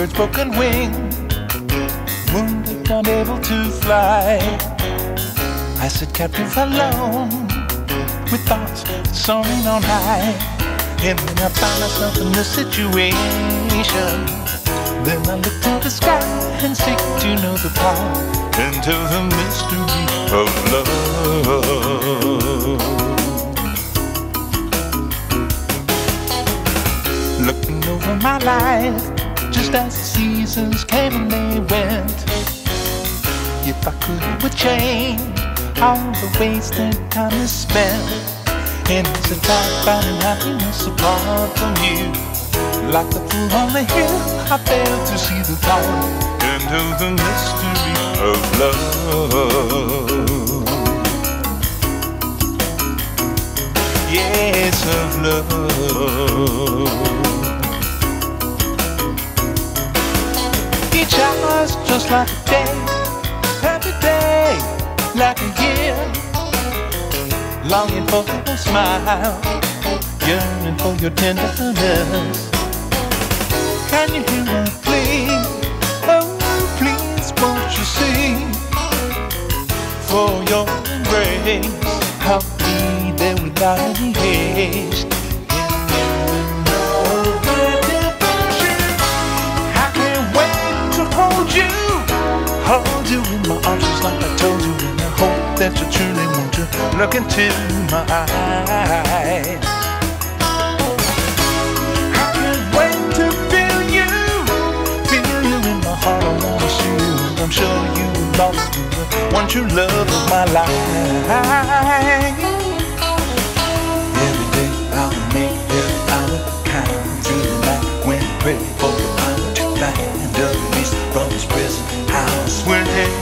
bird's broken wing, wounded, unable to fly. I sit captive alone, with thoughts soaring on high. And when I find myself in this situation, then I look to the sky and seek to know the power into the mystery of love. Looking over my life, just as the seasons came and they went. If I could, it would change all the wasted time is spent. And it's a time finding happiness apart from you. Like the fool on the hill, I fail to see the power into the mystery of love. Yes, of love. Each hour's just like a day, every day like a year. Longing for your smile, yearning for your tenderness. Can you hear my plea? Oh, please, won't you see? For your embrace, I'll be there without any haste. I can't wait to hold you in my arms just like I told you. And I hope that you truly want to look into my eyes. I can't wait to feel you in my heart. I wanna see you. I'm sure you love me. Want your love of my life. Every day I'll make every hour count through the night when I pray for the power to find a release from this prison house. When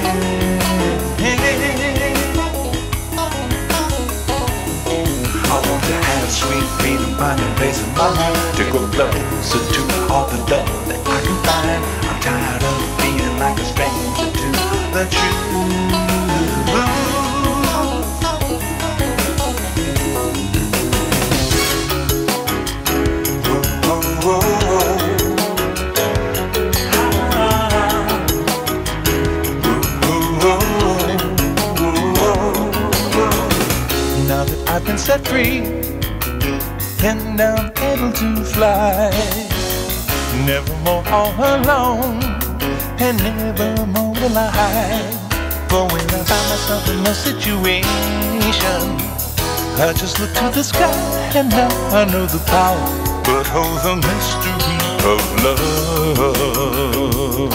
I want to have sweet freedom, find a place in my heart to go closer to all the love that I can find. I'm tired of feeling like a stranger to the truth. Now that I've been set free and I'm able to fly, never more all alone and never more will I hide. For when I find myself in a situation, I just look to the sky and now I know the power, but hold the mystery of love.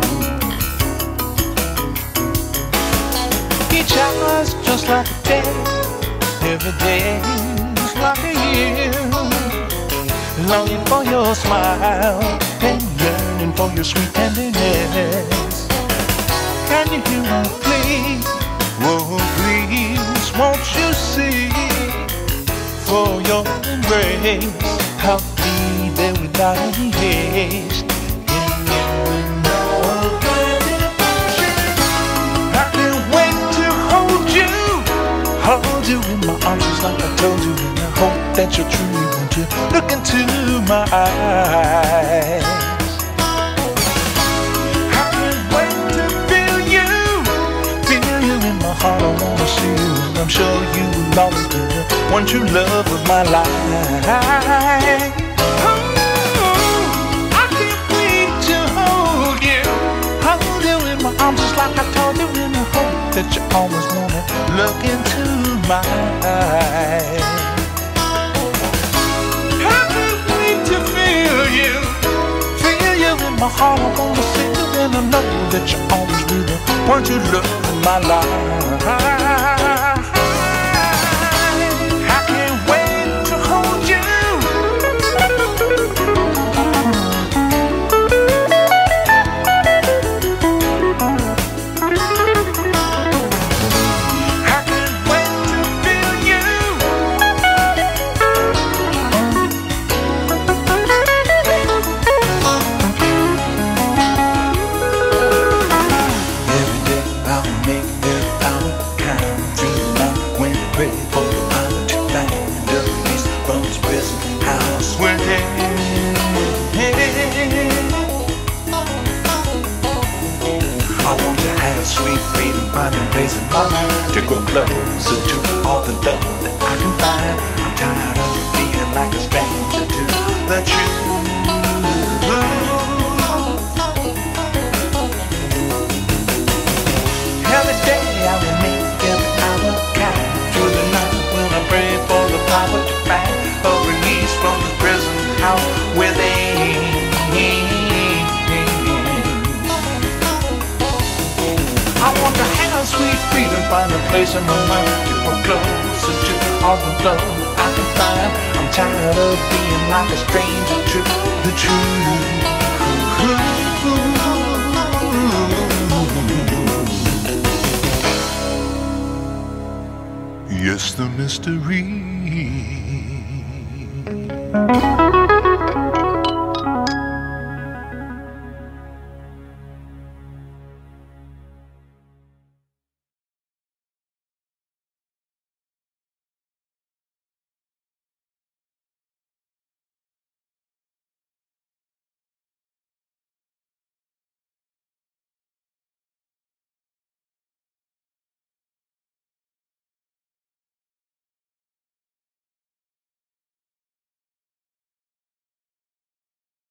Each hour's just like a day, every day's like a year. Longing for your smile and yearning for your sweet tenderness. Can you hear my plea? Oh, please, won't you see? For your embrace, I'll be there without any haste. I can't wait to hold you in my arms just like I told you. And I hope that you truly want to look into my eyes. I can't wait to feel you in my heart. I wanna see you. I'm sure you will always be the one true love of my life. Oh, I can't wait to hold you in my arms just like I told you. And I hope that you always wanna look into my eyes. I can't wait to feel you in my heart. I wanna see you and I know that you always be the one true love of my life. I can't wait to hold you. closer to all the love that I can find. I'm tired of feeling like a stranger to the truth. Every day I will make every hour count. Through the night when I pray for the power to find a release from the prison house within. I want to have sweet freedom, find a place in my mind to come closer to all the love I can find. I'm tired of being like a stranger to the truth. Yes, the mystery.